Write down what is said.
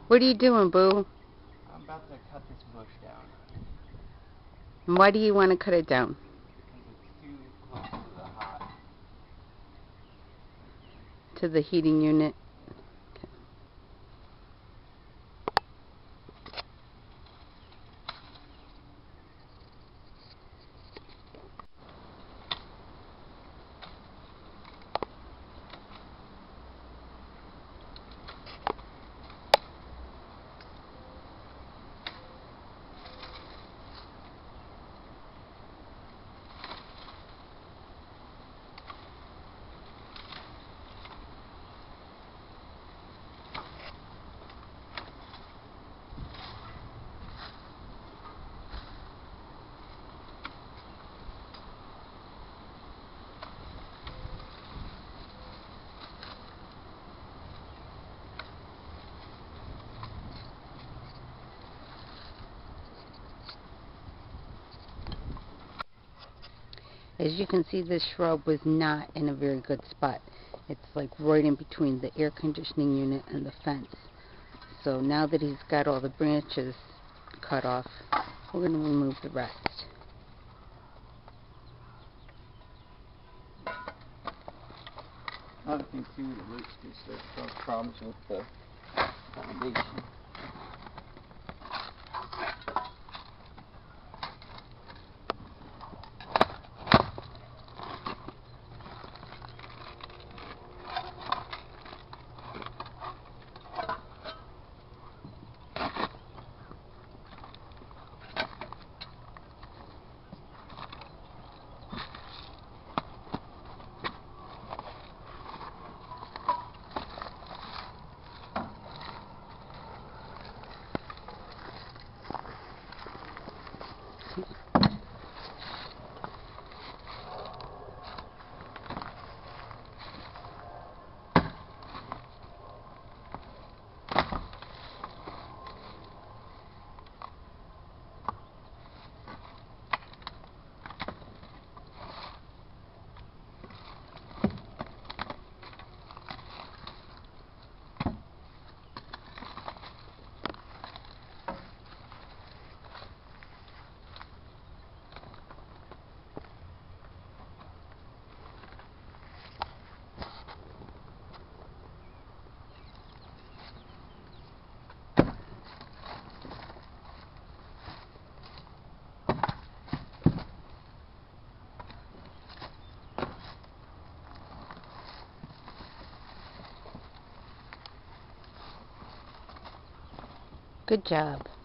What are you doing, Boo? I'm about to cut this bush down. And why do you want to cut it down? Because it's too close to the hot. To the heating unit? As you can see, this shrub was not in a very good spot. It's like right in between the air conditioning unit and the fence. So now that he's got all the branches cut off, we're going to remove the rest. Another thing too, the roots can start to cause problems with the foundation. Good job.